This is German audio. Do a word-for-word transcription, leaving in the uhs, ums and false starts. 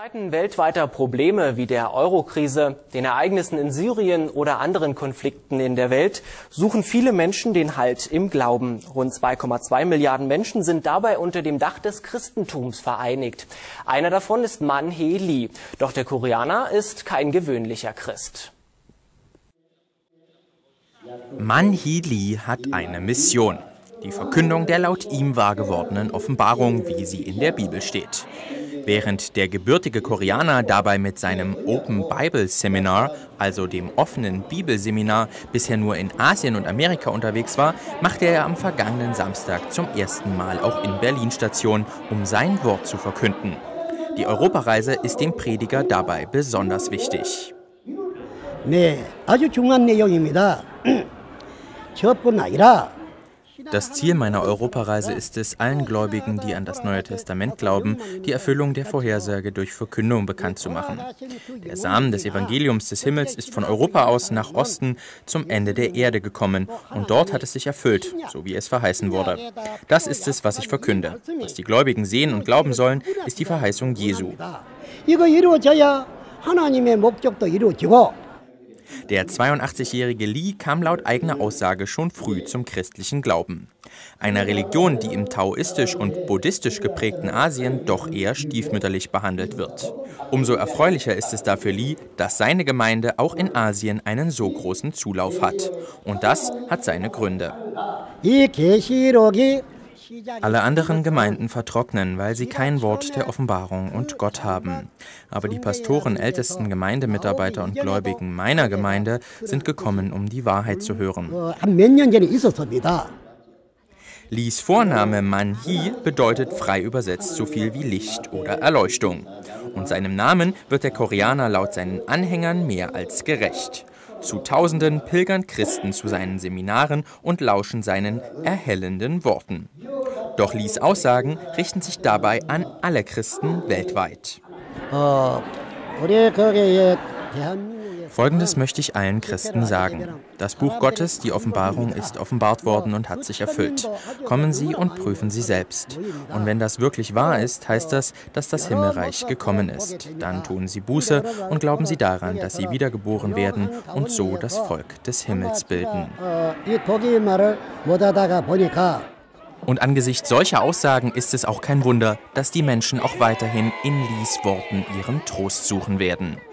Zeiten weltweiter Probleme wie der Euro-Krise, den Ereignissen in Syrien oder anderen Konflikten in der Welt suchen viele Menschen den Halt im Glauben. Rund zwei Komma zwei Milliarden Menschen sind dabei unter dem Dach des Christentums vereinigt. Einer davon ist Man Hee Lee. Doch der Koreaner ist kein gewöhnlicher Christ. Man Hee Lee hat eine Mission. Die Verkündung der laut ihm wahr gewordenen Offenbarung, wie sie in der Bibel steht. Während der gebürtige Koreaner dabei mit seinem Open Bible Seminar, also dem offenen Bibelseminar, bisher nur in Asien und Amerika unterwegs war, machte er am vergangenen Samstag zum ersten Mal auch in Berlin Station, um sein Wort zu verkünden. Die Europareise ist dem Prediger dabei besonders wichtig. 네, 아주 중요한 내용입니다. 저뿐 아니라 Das Ziel meiner Europareise ist es, allen Gläubigen, die an das Neue Testament glauben, die Erfüllung der Vorhersage durch Verkündung bekannt zu machen. Der Samen des Evangeliums des Himmels ist von Europa aus nach Osten zum Ende der Erde gekommen und dort hat es sich erfüllt, so wie es verheißen wurde. Das ist es, was ich verkünde. Was die Gläubigen sehen und glauben sollen, ist die Verheißung Jesu. 이거 이루어져야 하나님의 목적도 이루어지고. Der zweiundachtzigjährige Lee kam laut eigener Aussage schon früh zum christlichen Glauben. Einer Religion, die im taoistisch und buddhistisch geprägten Asien doch eher stiefmütterlich behandelt wird. Umso erfreulicher ist es da für Lee, dass seine Gemeinde auch in Asien einen so großen Zulauf hat. Und das hat seine Gründe. Alle anderen Gemeinden vertrocknen, weil sie kein Wort der Offenbarung und Gott haben. Aber die Pastoren, ältesten Gemeindemitarbeiter und Gläubigen meiner Gemeinde sind gekommen, um die Wahrheit zu hören. Lees Vorname Man Hee bedeutet frei übersetzt so viel wie Licht oder Erleuchtung. Und seinem Namen wird der Koreaner laut seinen Anhängern mehr als gerecht. Zu Tausenden pilgern Christen zu seinen Seminaren und lauschen seinen erhellenden Worten. Doch Lees Aussagen richten sich dabei an alle Christen weltweit. Folgendes möchte ich allen Christen sagen. Das Buch Gottes, die Offenbarung, ist offenbart worden und hat sich erfüllt. Kommen Sie und prüfen Sie selbst. Und wenn das wirklich wahr ist, heißt das, dass das Himmelreich gekommen ist. Dann tun Sie Buße und glauben Sie daran, dass Sie wiedergeboren werden und so das Volk des Himmels bilden. Und angesichts solcher Aussagen ist es auch kein Wunder, dass die Menschen auch weiterhin in Lees Worten ihren Trost suchen werden.